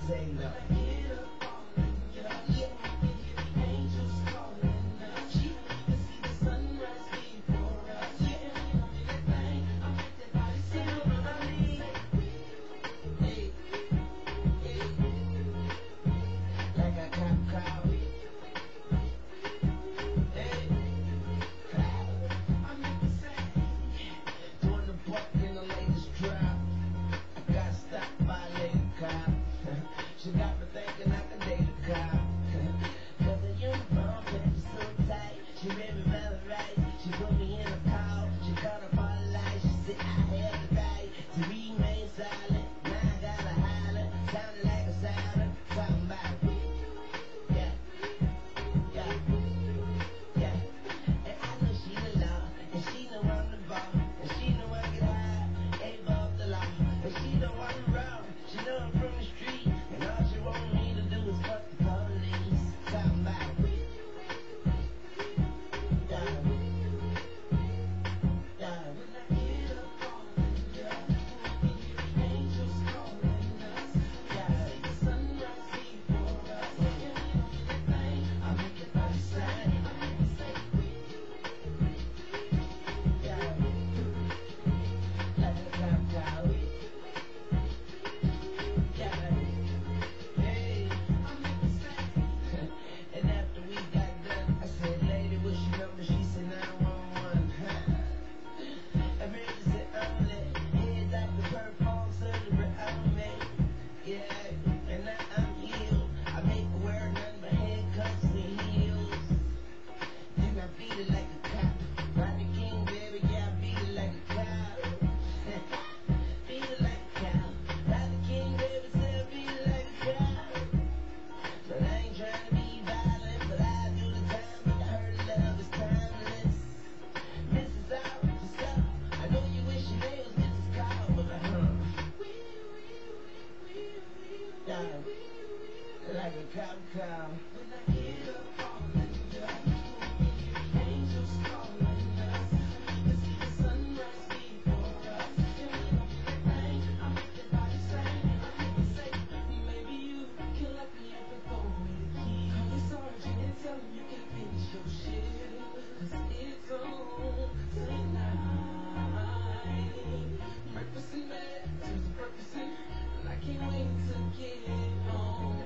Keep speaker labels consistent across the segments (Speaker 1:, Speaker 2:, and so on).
Speaker 1: Say no. She got me thinking I can date a cop. Cause the uniform fit so tight. She made me feel right. She put me in a call. She cut up all the lights. She said I had the right to remain silent. Now I gotta holler. Sounded like a silent. Talking about yeah, yeah, yeah. And I know she the law. And she know I'm the ball. And she know I get high. Ain't above the law. And she know I'm the raw. She know I'm from the street. And all she want me to do is fuck the police. Talking about like a cop cow. When I get up all in the angels calling us. To see the sunrise before us. And we don't do that thing. I make that body sing. I make it say, maybe you can let me up and throw me the key. Call your sergeant and tell him you can finish your shit. Cause it's on tonight. Breakfast and bed, there's a purpose in it. And I can't wait to get it on.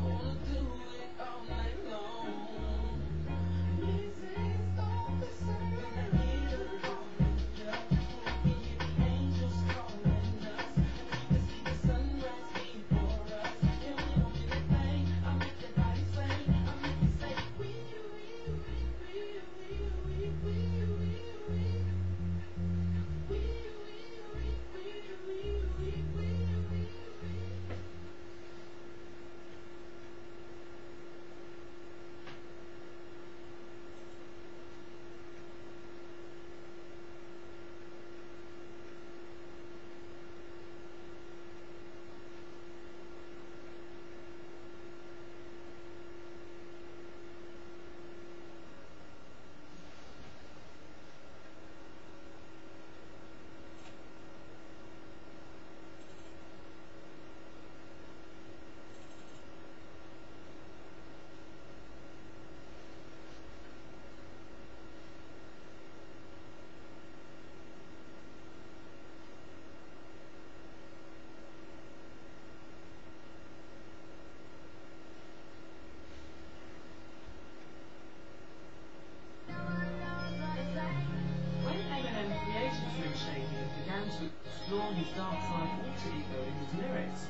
Speaker 2: Began to explore his dark side alter ego in his lyrics.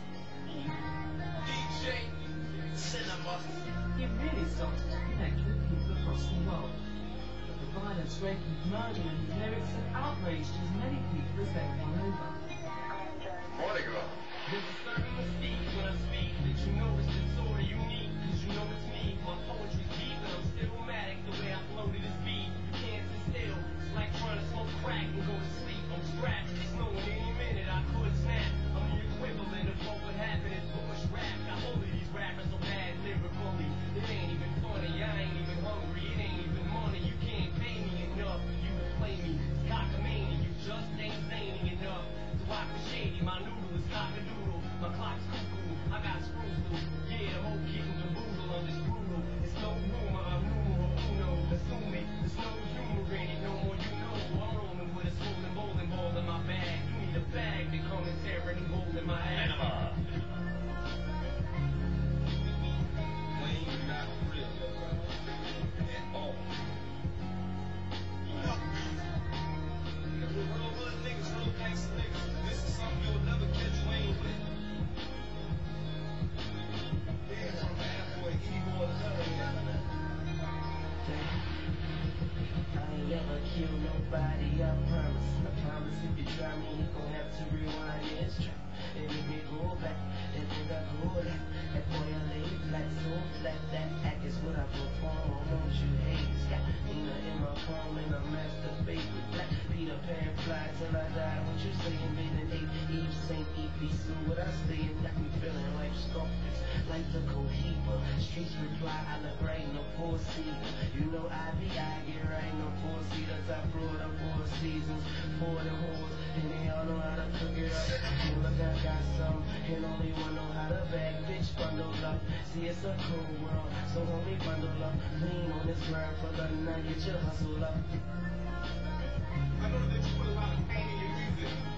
Speaker 3: DJ Cinema.
Speaker 2: He really started to connect with people across the world. But the violence, rape and murder in his lyrics had outraged as many people as they won over.
Speaker 3: Morning, girl.
Speaker 4: There's a certain mystique when I speak that you know it's just sort of unique. Cause you know it's me, my poetry's deep and I'm stillmatic the way I flow to this beat. You can't sit still, it's like trying to smoke crack and go to sleep. I'm strapped, it's knowing any minute I could snap. I'm the equivalent of what would happen if bush rap. Got hold of these rappers so bad lyrically. It ain't even funny, I ain't even hungry. It ain't even money, you can't pay me enough for you to play me. It's cockamamie, you just ain't zany enough. So I can shady, my noodle is cock-a-doodle. My
Speaker 1: honesty and got me feeling like sculptors. Like the Cohiba, streets reply, I look right, no four-seater. You know I be out here, ain't no four-seaters. I flew the 4 seasons, for the whores, and they all know how to cook it up. And look, I got some, and only one know how to bag, bitch, bundle up. See, it's a cool world, so homie, bundle up. Lean on this grind for the night, get your hustle up.
Speaker 3: I know that you put a lot of pain in your music.